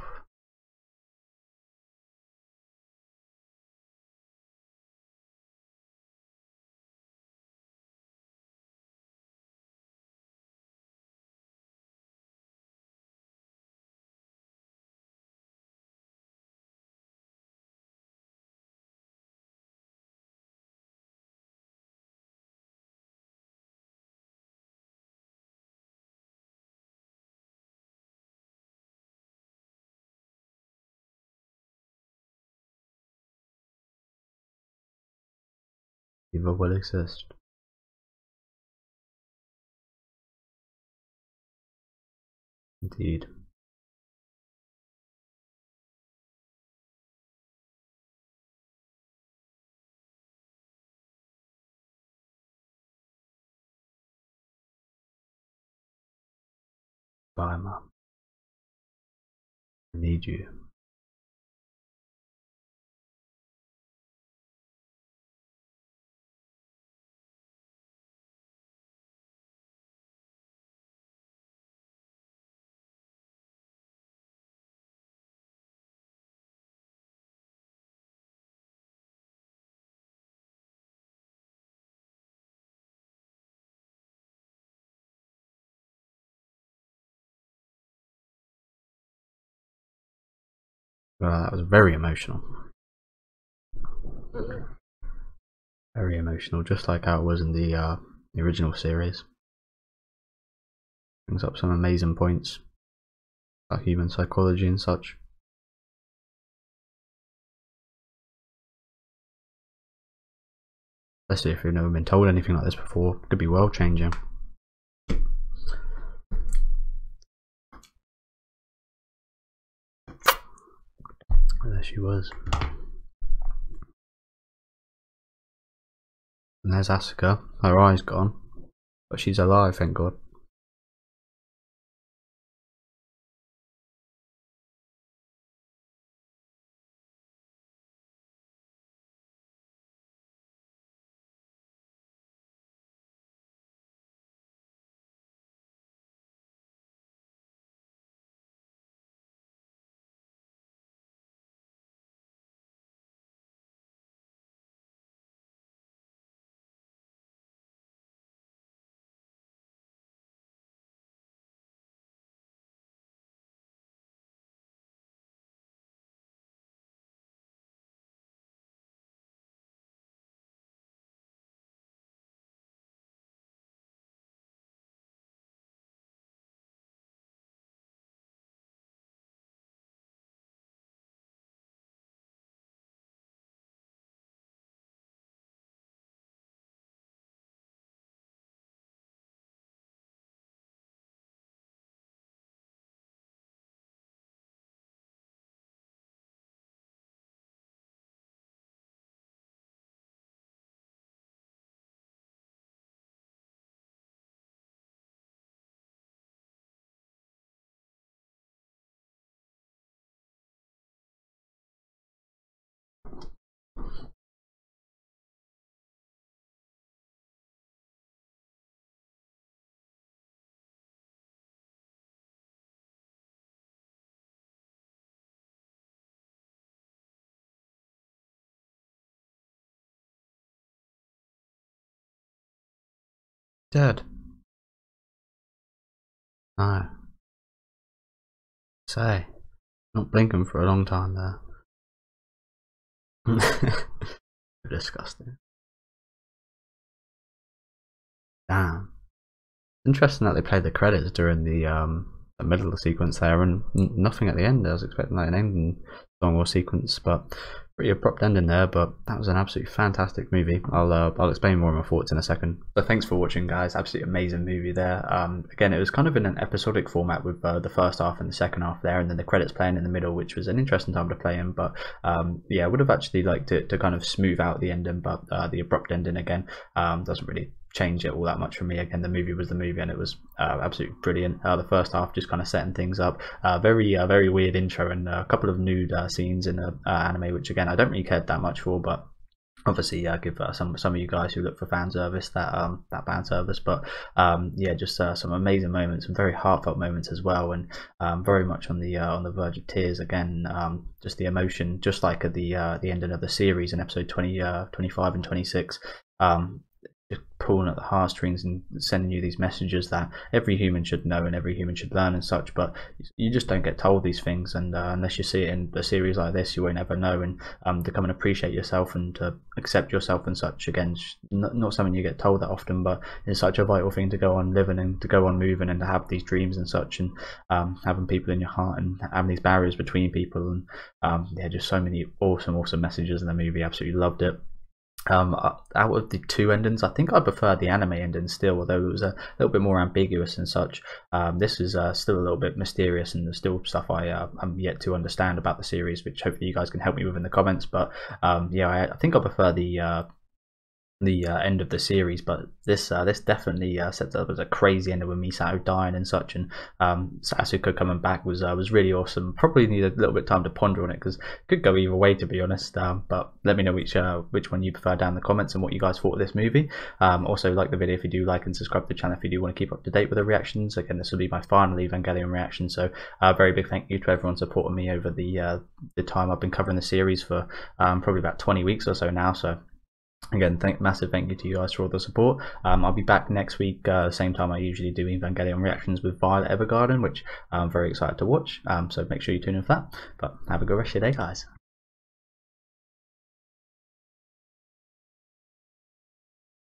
Evil will exist. Indeed. Bye, Mum. I need you. Well, that was very emotional. Very emotional, just like how it was in the, uh, the original series. Brings up some amazing points about human psychology and such. Especially if you've never been told anything like this before, it could be world changing. There she was. And there's Asuka. Her eye's gone, but she's alive, thank God. Dead. No. Say, not blinking for a long time there. Disgusting. Damn. Interesting that they played the credits during the um the middle of the sequence there, and nothing at the end. I was expecting like an ending song or sequence, but pretty abrupt ending there. But that was an absolutely fantastic movie. I'll uh, I'll explain more of my thoughts in a second. So thanks for watching, guys. Absolutely amazing movie there. Um, again, it was kind of in an episodic format with uh, the first half and the second half there, and then the credits playing in the middle, which was an interesting time to play in. But um, yeah, I would have actually liked it to kind of smooth out the ending, but uh, the abrupt ending again um, doesn't really change it all that much for me. Again, the movie was the movie, and it was uh, absolutely brilliant. Uh, the first half just kind of setting things up, uh, very uh, very weird intro, and a couple of nude uh, scenes in the uh, anime, which again I don't really care that much for, but obviously uh, give uh, some some of you guys who look for fan service that um that fan service. But um yeah, just uh, some amazing moments, some very heartfelt moments as well, and um, very much on the uh, on the verge of tears again. Um, just the emotion, just like at the uh, the ending of the series in episode twenty, uh, twenty-five and twenty-six. Um, just pulling at the heartstrings and sending you these messages that every human should know and every human should learn and such, but you just don't get told these things, and uh, unless you see it in a series like this, you won't ever know. And um, to come and appreciate yourself and to accept yourself and such, again, not, not something you get told that often, but it's such a vital thing to go on living and to go on moving and to have these dreams and such, and um, having people in your heart and having these barriers between people, and um, yeah, just so many awesome awesome messages in the movie. Absolutely loved it. Um, out of the two endings, I think I prefer the anime ending still, although it was a little bit more ambiguous and such. Um, this is uh, still a little bit mysterious, and there's still stuff I uh, I'm yet to understand about the series, which hopefully you guys can help me with in the comments. But um, yeah, I, I think I prefer the uh, the uh, end of the series, but this uh, this definitely uh, sets up as a crazy ending with Misato dying and such, and um, Asuka coming back was uh, was really awesome. Probably need a little bit of time to ponder on it, because it could go either way, to be honest. Um, but let me know which uh, which one you prefer down in the comments, and what you guys thought of this movie. Um, also, like the video if you do, like and subscribe to the channel if you do want to keep up to date with the reactions. Again, this will be my final Evangelion reaction, so a uh, very big thank you to everyone supporting me over the uh, the time I've been covering the series for um, probably about twenty weeks or so now. So Again, thank, massive thank you to you guys for all the support. Um, I'll be back next week, uh, same time I usually do Evangelion reactions with Violet Evergarden, which I'm very excited to watch. Um, so make sure you tune in for that. But have a good rest of your day, guys.